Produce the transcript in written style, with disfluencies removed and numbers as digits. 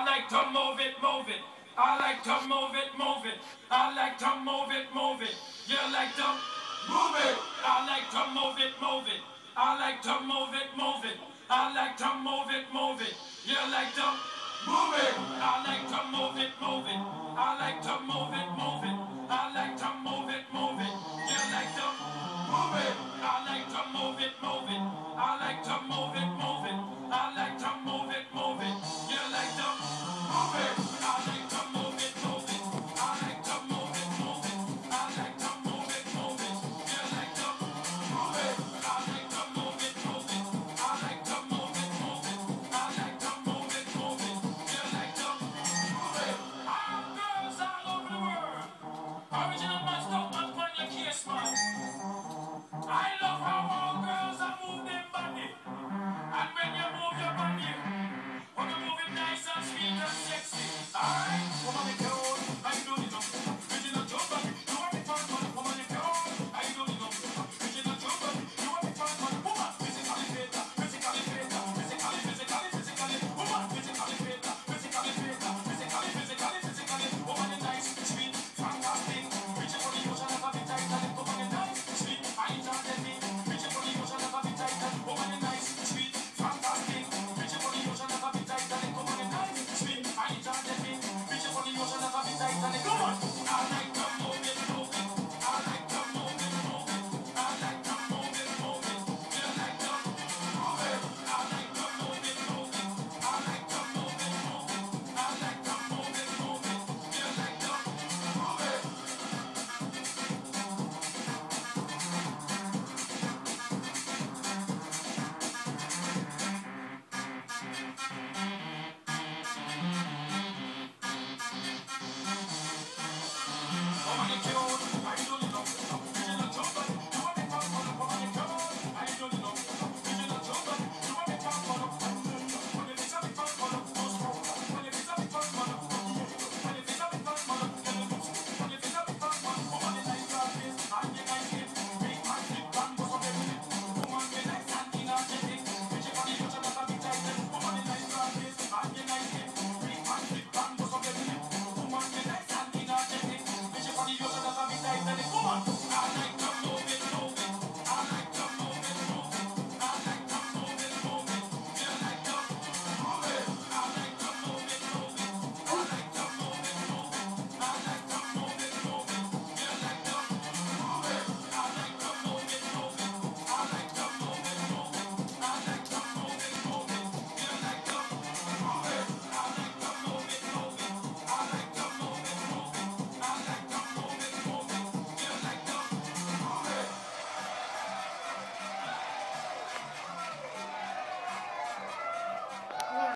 I like to move it, move it. I like to move it, move it. I like to move it, move it. You like to move it. I like to move it, move it. I like to move it, move it. I like to move it, move it. You like to move it. I like to move it, move it. I like to move it, move it. I like to move it, move it. You like to move it. I like to move it, move it. I like to move it, move it. I like to move it, move it. You like to move it. I like to move it, move it. I like to move it, move it. I like to move it, move it. You like to move it. I like to move it, move it. I like to move it, move it. I like to move it, move it. You like to move it. All girls all over the world. Original man, stop man, pan your case, man. I love how all girls are move their body. And when you move your body, when you move it nice and sweet and sexy. Alright, woman if you're old, I do it up. Original joke body, you want me fun man. Woman if you're old, I do it up. Original joke body, you want me fun man. Woman, physically fit, physically fit, physically, physically, physically. Woman, physically fit, physically fit, physically, physically, physically. Woman is nice, sweet, fantastic. Reaching for the ocean like a bit tight, and woman is nice, sweet, I enjoy the thing. Reaching for the ocean like a bit tight, and woman is nice, sweet, fantastic. Reaching for the ocean like a bit tight, and woman is nice, sweet, I enjoy the thing. Reaching for the ocean like a bit tight, and come on. I like to move it, move it. I like to move it, move it. I like to move it, move it. You like to move it. I like to move it, move it. I like to move it, move it. I like to move it, move it. You like to move it.